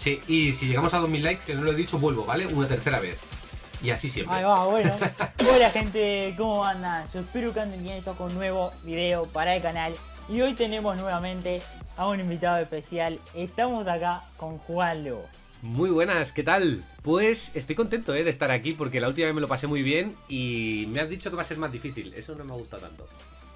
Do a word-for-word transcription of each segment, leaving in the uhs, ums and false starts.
Sí, y si llegamos a dos mil likes, que no lo he dicho, vuelvo, ¿vale? Una tercera vez. Y así siempre. Ahí va, bueno. Hola gente, ¿cómo andan? Yo espero que anden bien, esto con un nuevo video para el canal. Y hoy tenemos nuevamente a un invitado especial. Estamos acá con Juan Lu. Muy buenas, ¿qué tal? Pues estoy contento eh, de estar aquí porque la última vez me lo pasé muy bien y me has dicho que va a ser más difícil. Eso no me ha gustado tanto.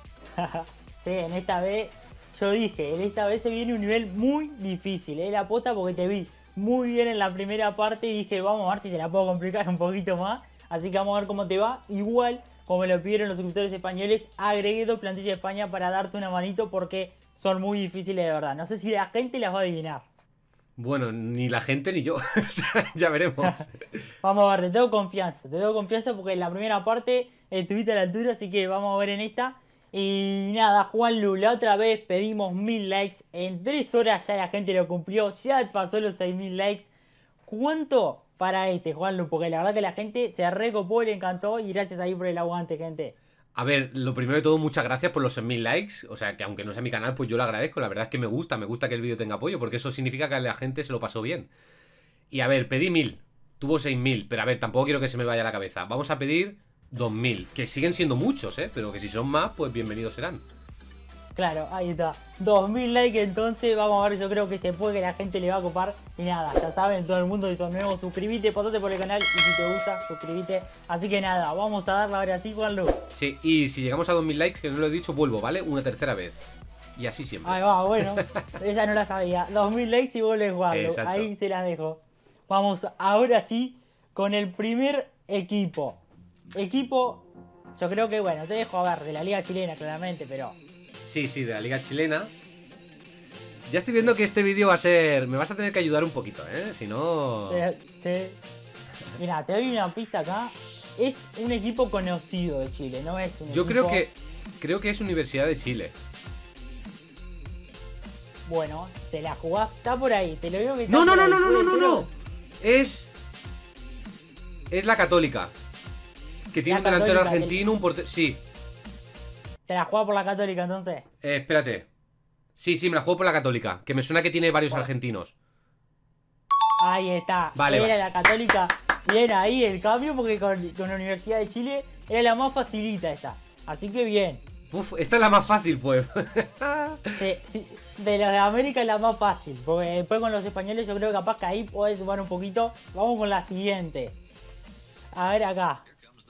Sí, en esta vez, yo dije, en esta vez se viene un nivel muy difícil. Es la posta porque te vi muy bien en la primera parte y dije, vamos a ver si se la puedo complicar un poquito más. Así que vamos a ver cómo te va. Igual, como me lo pidieron los suscriptores españoles, agregué dos plantillas de España para darte una manito porque son muy difíciles de verdad. No sé si la gente las va a adivinar. Bueno, ni la gente ni yo. Ya veremos. Vamos a ver, te tengo confianza. Te tengo confianza porque en la primera parte estuviste a la altura, así que vamos a ver en esta. Y nada, Juan Lu, la otra vez pedimos mil likes. En tres horas ya la gente lo cumplió. Ya pasó los seis mil likes. ¿Cuánto para este, Juan Lu? Porque la verdad que la gente se recopó, le encantó. Y gracias ahí por el aguante, gente. A ver, lo primero de todo, muchas gracias por los seis mil likes. O sea, que aunque no sea mi canal, pues yo lo agradezco. La verdad es que me gusta, me gusta que el vídeo tenga apoyo, porque eso significa que a la gente se lo pasó bien. Y a ver, pedí mil, tuvo seis mil, pero a ver, tampoco quiero que se me vaya la cabeza. Vamos a pedir dos mil, que siguen siendo muchos, ¿eh? Pero que si son más, pues bienvenidos serán. Claro, ahí está. dos mil likes entonces, vamos a ver, yo creo que se puede, que la gente le va a copar. Y nada, ya saben, todo el mundo que son nuevos, suscríbete, pasate por el canal y si te gusta, suscríbete. Así que nada, vamos a darle ahora sí, Juan Lu. Sí, y si llegamos a dos mil likes, que no lo he dicho, vuelvo, ¿vale? Una tercera vez. Y así siempre. Ahí va, bueno, esa no la sabía. dos mil likes y vuelve Juan Lu, ahí se las dejo. Vamos ahora sí con el primer equipo. Equipo, yo creo que bueno, te dejo a ver, de la liga chilena claramente, pero... Sí, sí, de la liga chilena. Ya estoy viendo que este vídeo va a ser... Me vas a tener que ayudar un poquito, ¿eh? Si no... Sí, sí. Mira, te doy una pista acá. Es un equipo conocido de Chile, no es un Yo equipo... creo que... Creo que es Universidad de Chile. Bueno, te la jugás, está por ahí, te lo digo que está No, no, por no, ahí, no, no, no, no, pero- no. Es... Es la Católica. Que tiene La un delantero Católica, argentino, un portero... Sí. ¿Te la jugás por la Católica entonces? Eh, espérate. Sí, sí, me la juego por la Católica. Que me suena que tiene varios Bueno. argentinos. Ahí está, Vale, era vale. la Católica. Bien ahí el cambio porque con, con la Universidad de Chile era la más facilita esta. Así que bien. Uf, esta es la más fácil, pues. Sí, sí, de los de América es la más fácil. Porque después con los españoles yo creo que capaz que ahí podés sumar un poquito. Vamos con la siguiente. A ver acá.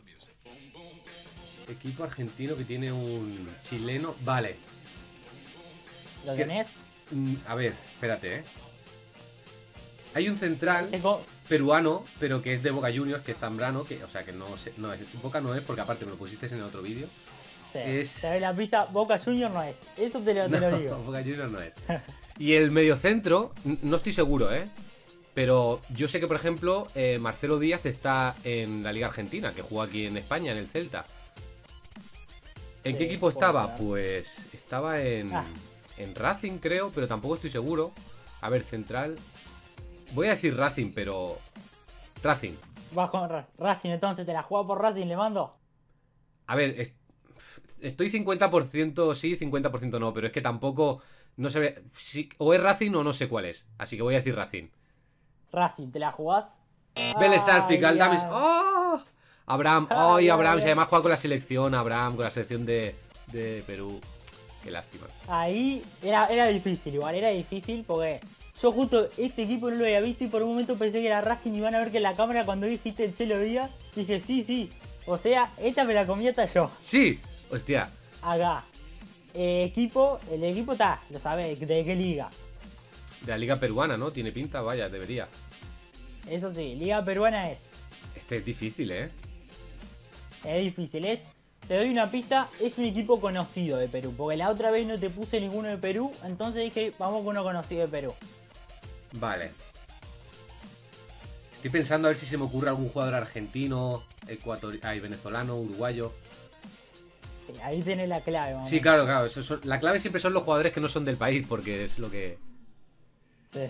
Equipo argentino que tiene un chileno. Vale. ¿Lo ¿Qué? tenés? Mm, A ver, espérate, eh. Hay un central Tengo- peruano, pero que es de Boca Juniors, que es Zambrano, que, o sea, que no sé, no es, Boca no es, porque aparte me lo pusiste en el otro vídeo. Sí, Es- te doy la pista, Boca Junior no es. Eso te lo, te lo No, digo. Boca Juniors no es. Y el mediocentro, n- no estoy seguro, eh. Pero yo sé que, por ejemplo, eh, Marcelo Díaz está en la Liga Argentina, que juega aquí en España, en el Celta. ¿En Sí, qué equipo puede estaba? ser. Pues estaba en, Ah. en Racing, creo, pero tampoco estoy seguro. A ver, central. Voy a decir Racing, pero... Racing. Vas con Ra- Racing entonces, te la jugás por Racing, le mando. A ver, es- estoy cincuenta por ciento sí, cincuenta por ciento no, pero es que tampoco... No sé si, o es Racing o no sé cuál es. Así que voy a decir Racing. Racing, ¿te la jugás? Vélez Sarsfield, Ay, Galdames. ay. ¡Oh! Abraham, Ay, ¡ay, ay, Abraham! ay. Si además juega con la selección, Abraham, con la selección de, de Perú. Qué lástima. Ahí era, era difícil, igual, era difícil porque yo justo este equipo no lo había visto y por un momento pensé que era Racing y van a ver que en la cámara cuando dijiste el Chelo Díaz, dije sí, sí. O sea, esta me la comí hasta yo. ¡Sí! Hostia. Acá. Eh, equipo, el equipo está, lo sabés, ¿de qué liga? De la liga peruana, ¿no? Tiene pinta, vaya, debería. Eso sí, liga peruana es. Este es difícil, ¿eh? Es difícil, es. Te doy una pista, es un equipo conocido de Perú. Porque la otra vez no te puse ninguno de Perú, entonces dije, vamos con uno conocido de Perú. Vale. Estoy pensando a ver si se me ocurre algún jugador argentino, ecuatoriano, ay, venezolano, uruguayo. Sí, ahí tenés la clave, vamos. Sí, claro, claro. Eso son- la clave siempre son los jugadores que no son del país, porque es lo que... Sí.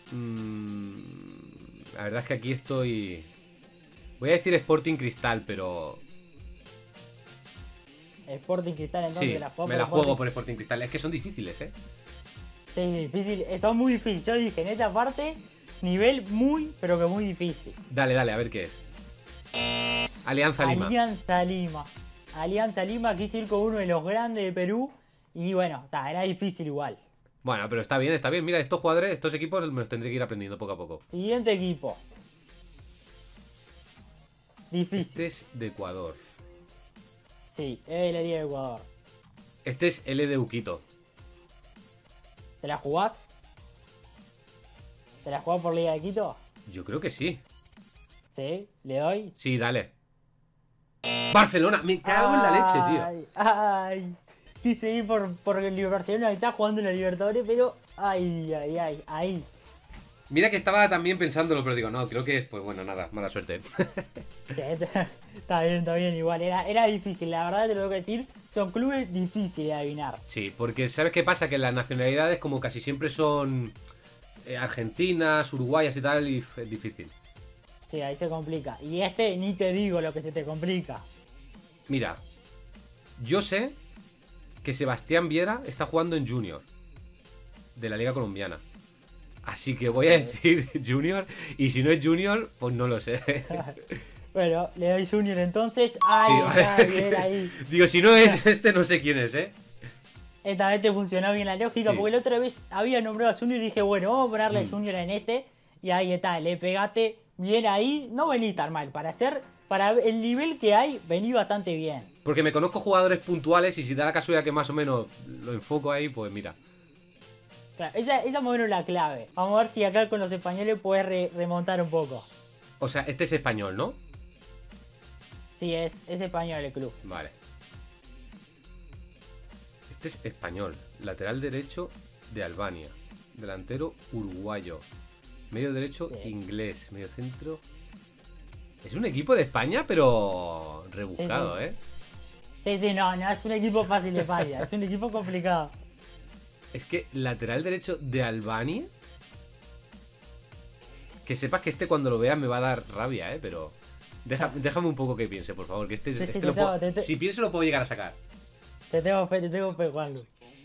Mm, la verdad es que aquí estoy... Voy a decir Sporting Cristal, pero... Sporting Cristal entonces Sí, la jugamos me la por juego Sporting. por Sporting Cristal. Es que son difíciles, ¿eh? Sí, difícil, son muy difíciles. Yo dije, en esta parte nivel muy, pero que muy difícil. Dale, dale, a ver qué es. Alianza Lima. Alianza Lima. Alianza Lima, quise ir con uno de los grandes de Perú. Y bueno, ta, era difícil igual. Bueno, pero está bien, está bien. Mira, estos jugadores, estos equipos me los tendré que ir aprendiendo poco a poco. Siguiente equipo. Difícil. Este es de Ecuador. Sí, es la Liga de Ecuador. Este es L de Uquito. ¿Te la jugás? ¿Te la jugás por Liga de Quito? Yo creo que sí. Sí, le doy. Sí, dale. Barcelona, me cago en la leche, tío. Ay, ay. Quise ir por, por el Barcelona que está jugando en la Libertadores, pero. Ay, ay, ay, ahí. Mira que estaba también pensándolo, pero digo, no, creo que es, pues bueno, nada, mala suerte. Está bien, está bien, igual. Era, era difícil, la verdad te lo tengo que decir. Son clubes difíciles de adivinar. Sí, porque ¿sabes qué pasa? Que las nacionalidades como casi siempre son eh, argentinas, uruguayas y tal, y es difícil. Sí, ahí se complica. Y este ni te digo lo que se te complica. Mira, yo sé que Sebastián Viera está jugando en Junior de la Liga Colombiana. Así que voy a decir Junior, y si no es Junior, pues no lo sé. Bueno, le doy Junior entonces. Ay, Sí, vale. está bien ahí. Digo, si no es este, no sé quién es, ¿eh? Esta vez te funcionó bien la lógica, Sí. porque la otra vez había nombrado a Junior y dije, bueno, vamos a ponerle Mm. Junior en este. Y ahí está, le pegaste bien ahí. No vení tan mal. Para hacer, para el nivel que hay, vení bastante bien. Porque me conozco jugadores puntuales y si da la casualidad que más o menos lo enfoco ahí, pues mira. Claro, esa, esa es más o menos la clave. Vamos a ver si acá con los españoles puedes re- remontar un poco. O sea, este es español, ¿no? Sí, es, es español el club. Vale. Este es español. Lateral derecho de Albania. Delantero uruguayo. Medio derecho Sí. inglés. Medio centro. Es un equipo de España, pero rebuscado, Sí, sí. ¿eh? Sí, sí, no, no es un equipo fácil de España, es un equipo complicado. Es que lateral derecho de Albania. Que sepas que este cuando lo veas me va a dar rabia, ¿eh? Pero deja- déjame un poco que piense, por favor. Que este, Sí, sí, este te lo tengo- puedo- te- te- Si pienso lo puedo llegar a sacar. Te tengo fe, te tengo fe, Juanlu.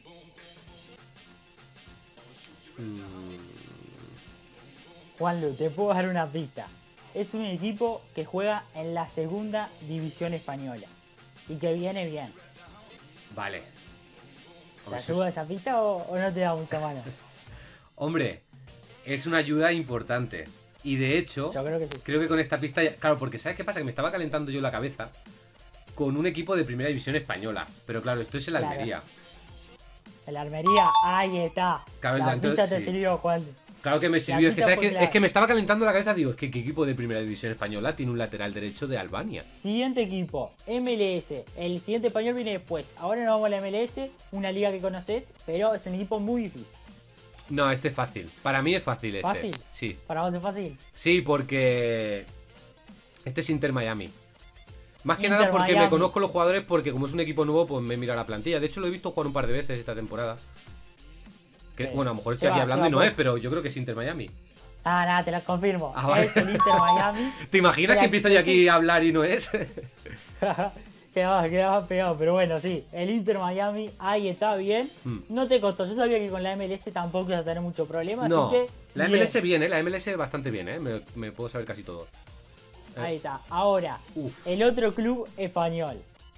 Mm, Juanlu, te puedo dar una pista. Es un equipo que juega en la segunda división española. Y que viene bien. vale. ¿Te Hombre, eso ayuda es- esa pista o, o no te da mucha mano? Hombre, es una ayuda importante. Y de hecho, Yo creo que sí. creo que con esta pista ya- Claro, porque ¿sabes qué pasa? Que me estaba calentando yo la cabeza con un equipo de primera división española. Pero claro, esto es el Claro. Almería. El Almería, ahí está. Claro, el la delantero- pista te sí. sirvió, Juan. Claro que me sirvió. Es que, pista ¿sabes fue qué? clave. Es que me estaba calentando la cabeza. Digo, es que ¿qué equipo de primera división española tiene un lateral derecho de Albania? Siguiente equipo, M L S. El siguiente español viene después. Ahora nos vamos a la M L S, una liga que conoces, pero es un equipo muy difícil. No, este es fácil. Para mí es fácil este. ¿Fácil? Sí. Para vos es fácil. Sí, porque este es Inter Miami. Más que Inter nada porque Miami. me conozco los jugadores, porque como es un equipo nuevo, pues me he mirado la plantilla. De hecho, lo he visto jugar un par de veces esta temporada. Que- Sí. Bueno, a lo mejor Se estoy aquí va, hablando se y va, no pues. es, pero yo creo que es Inter Miami. Ah, nada, te las confirmo. Ah, vale. Es el Inter Miami. ¿Te imaginas Espera, que empiezo yo aquí a hablar y no es? quedaba, quedaba pegado, pero bueno, sí. El Inter Miami, ahí está bien. Hmm. No te costó. Yo sabía que con la M L S tampoco ibas a tener mucho problema, No, así que. la bien. M L S bien, ¿eh? La M L S bastante bien, ¿eh? Me, me puedo saber casi todo. Eh, Ahí está. Ahora, Uf. el otro club español.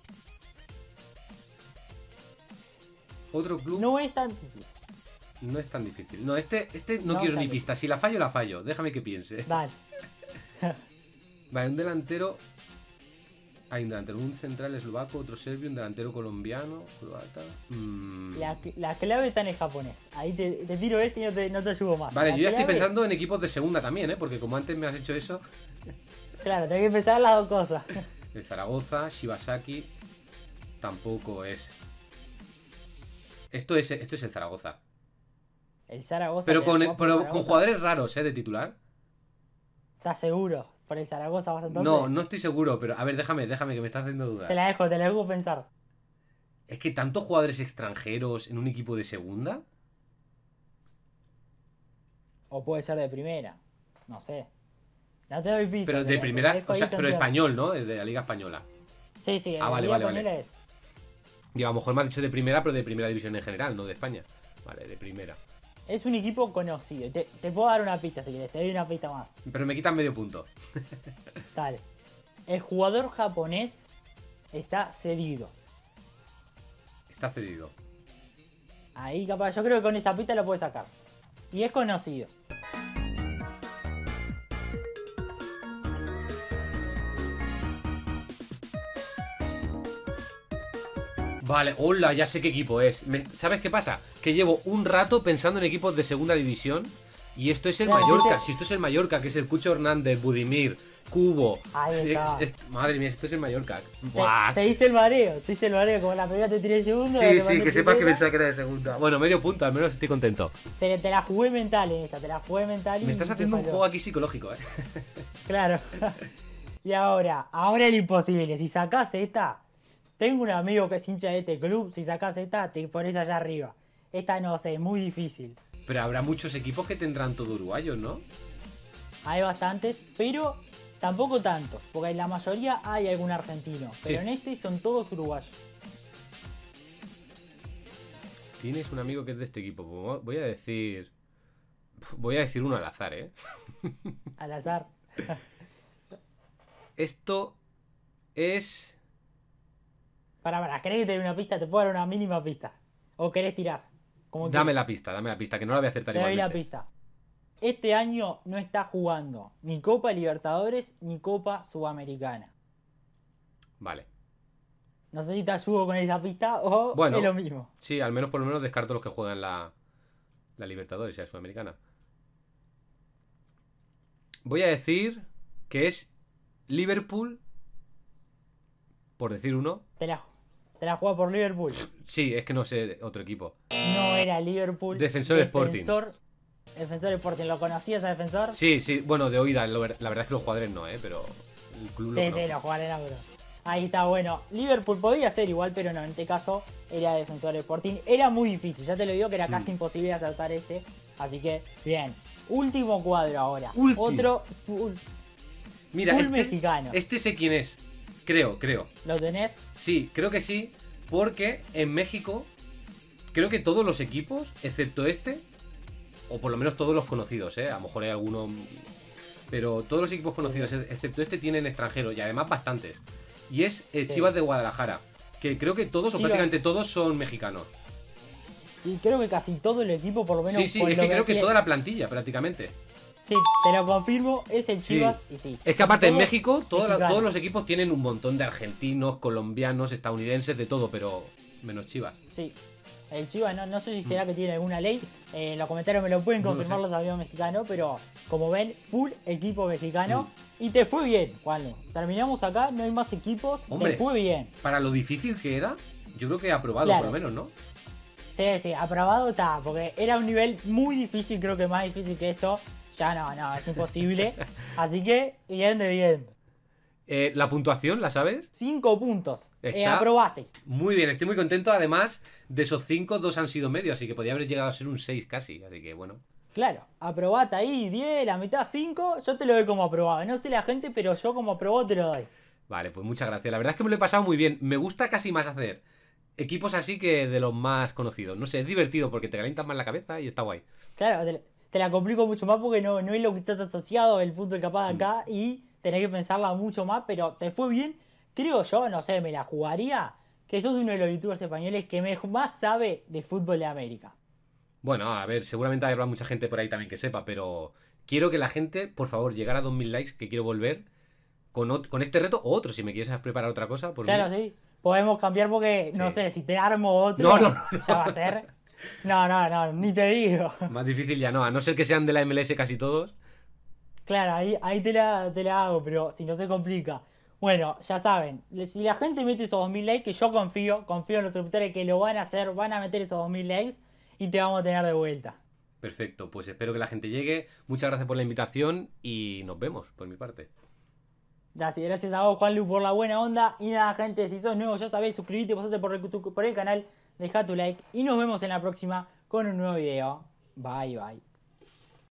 Otro club No es tan difícil. no es tan difícil. No, este, este no, No quiero tan ni difícil. pista. Si la fallo, la fallo. Déjame que piense. Dale. Vale, un delantero. Hay un delantero, un central eslovaco, otro serbio, un delantero colombiano, croata. Mm. La, la clave está en el japonés. Ahí te, te tiro ese y no te, no te ayudo más. Vale, La yo ya estoy clave- pensando en equipos de segunda también, ¿eh? Porque como antes me has hecho eso. Claro, tengo que empezar las dos cosas. El Zaragoza, Shibasaki. Tampoco es. Esto es, esto es el Zaragoza. El Zaragoza. Pero te con, jugás por pero Zaragoza. con jugadores raros, ¿eh? De titular. ¿Estás seguro? ¿Por el Zaragoza vas entonces? No, no estoy seguro, pero a ver, déjame, déjame, que me estás haciendo Te dudar. la dejo, te la dejo pensar. Es que tantos jugadores extranjeros en un equipo de segunda. O puede ser de primera. No sé. No te doy pista. Pero te de la- primera, te dejo o ahí sea, pero tanteando. español, ¿no? De la Liga Española. Sí, sí. Ah, la vale, Liga vale, vale. Española es. Digo, a lo mejor me has dicho de primera, pero de primera división en general, no de España. Vale, de primera. Es un equipo conocido. Te, te puedo dar una pista si quieres, te doy una pista más. Pero me quitan medio punto. Dale. El jugador japonés está cedido. Está cedido. Ahí capaz, yo creo que con esa pista lo puedes sacar. Y es conocido. Vale, hola, ya sé qué equipo es. Me- ¿Sabes qué pasa? Que llevo un rato pensando en equipos de segunda división. Y esto es el Claro, Mallorca. dice- Si esto es el Mallorca, que es el Cucho Hernández, Budimir, Cubo. Ahí está. Es- es- madre mía, esto es el Mallorca. Te, Buah. te hice el mareo, te hice el mareo, como la primera te tiré el segundo. Sí, te sí, mandé que sepas que primera. pensaba que era de segunda. Bueno, medio punto, al menos estoy contento. Te, te la jugué mental en esta, te la jugué mental y Me estás te haciendo un falló. juego aquí psicológico, eh. Claro. Y ahora, ahora el imposible. Si sacás esta, tengo un amigo que es hincha de este club. Si sacás esta, te pones allá arriba. Esta no sé, es muy difícil. Pero habrá muchos equipos que tendrán todo uruguayos, ¿no? Hay bastantes, pero tampoco tantos. Porque en la mayoría hay algún argentino. Pero Sí. en este son todos uruguayos. Tienes un amigo que es de este equipo. Pues voy a decir. Voy a decir uno al azar, ¿eh? Al azar. Esto es. Para, para, ¿querés que te dé una pista? Te puedo dar una mínima pista. ¿O querés tirar? Como Dame quieras. la pista, dame la pista, que no la voy a acertar Te doy la igualmente. pista. Este año no está jugando ni Copa Libertadores ni Copa Sudamericana. Vale. No sé si te ayudo con esa pista o Bueno. es lo mismo. Sí, al menos por lo menos descarto los que juegan la. La Libertadores y la Sudamericana. Voy a decir que es Liverpool. Por decir uno. Te la, te la juega por Liverpool. Sí, es que no sé otro equipo. No era Liverpool. Defensor Sporting. Defensor, Defensor Sporting. ¿Lo conocías a Defensor? Sí, sí, bueno, de oída, lo ver- la verdad es que los jugadores no, ¿eh? Pero el club lo Sí, sí, conozco. lo jugaron en Euro. Ahí está, bueno. Liverpool podía ser igual, pero no, en este caso era Defensor Sporting. Era muy difícil, ya te lo digo que era casi Mm. imposible acertar este. Así que, bien. Último cuadro ahora. Último. Otro full. Mira, full este, mexicano. este sé quién es. Creo, creo. ¿Lo tenés? Sí, creo que sí. Porque en México, creo que todos los equipos, excepto este, o por lo menos todos los conocidos, ¿eh? A lo mejor hay alguno. Pero todos los equipos conocidos, excepto este, tienen extranjeros. Y además bastantes. Y es eh, Sí. Chivas de Guadalajara. Que creo que todos, o Chivas. prácticamente todos, son mexicanos. Y creo que casi todo el equipo, por lo menos. Sí, sí, con es lo que creo que tiene- toda la plantilla, prácticamente. Sí, te lo confirmo, es el Sí. Chivas y sí. Es que aparte en Todos México toda la- mexicanos. todos los equipos tienen un montón de argentinos, colombianos, estadounidenses, de todo, pero menos Chivas. Sí. El Chivas, no, no sé si será que tiene alguna ley. Eh, en los comentarios me lo pueden Mm. No lo confirmar sé. los amigos mexicanos, pero como ven, full equipo mexicano. Mm. Y te fue bien, Juan. Terminamos acá, no hay más equipos. Hombre. Te fue bien. Para lo difícil que era, yo creo que he aprobado Claro. por lo menos, ¿no? Sí, sí, aprobado está, porque era un nivel muy difícil, creo que más difícil que esto. Ya no, no, es imposible. Así que, bien de bien. Eh, la puntuación, ¿la sabes? Cinco puntos. Eh, Está- aprobaste. Muy bien, estoy muy contento. Además, de esos cinco, dos han sido medios, así que podría haber llegado a ser un seis casi. Así que bueno. Claro, aprobate ahí, diez, la mitad cinco, yo te lo doy como aprobado. No sé la gente, pero yo como aprobado te lo doy. Vale, pues muchas gracias. La verdad es que me lo he pasado muy bien. Me gusta casi más hacer equipos así que de los más conocidos. No sé, es divertido porque te calientas más la cabeza y está guay. Claro, te, te la complico mucho más porque no, no es lo que estás asociado el fútbol capaz de Mm. acá y tenés que pensarla mucho más, pero te fue bien. Creo yo, no sé, me la jugaría, que sos uno de los youtubers españoles que me- más sabe de fútbol de América. Bueno, a ver, seguramente habrá mucha gente por ahí también que sepa, pero quiero que la gente, por favor, llegara a dos mil likes, que quiero volver con, ot- con este reto o otro, si me quieres preparar otra cosa. Por Claro, mí. sí. Podemos cambiar porque, no Sí. sé, si te armo otro, No, no, no, ya va a ser. No, no, no, ni te digo. Más difícil ya no, a no ser que sean de la M L S casi todos. Claro, ahí, ahí te la, te la hago, pero si no se complica. Bueno, ya saben, le- si la gente mete esos dos mil likes, que yo confío, confío en los suscriptores que lo van a hacer, van a meter esos dos mil likes y te vamos a tener de vuelta. Perfecto, pues espero que la gente llegue. Muchas gracias por la invitación y nos vemos, por mi parte. Gracias, gracias a vos, Juanlu, por la buena onda. Y nada, gente, si sos nuevo, ya sabés, suscribite, pasate por el, por el canal, deja tu like y nos vemos en la próxima con un nuevo video. Bye, bye.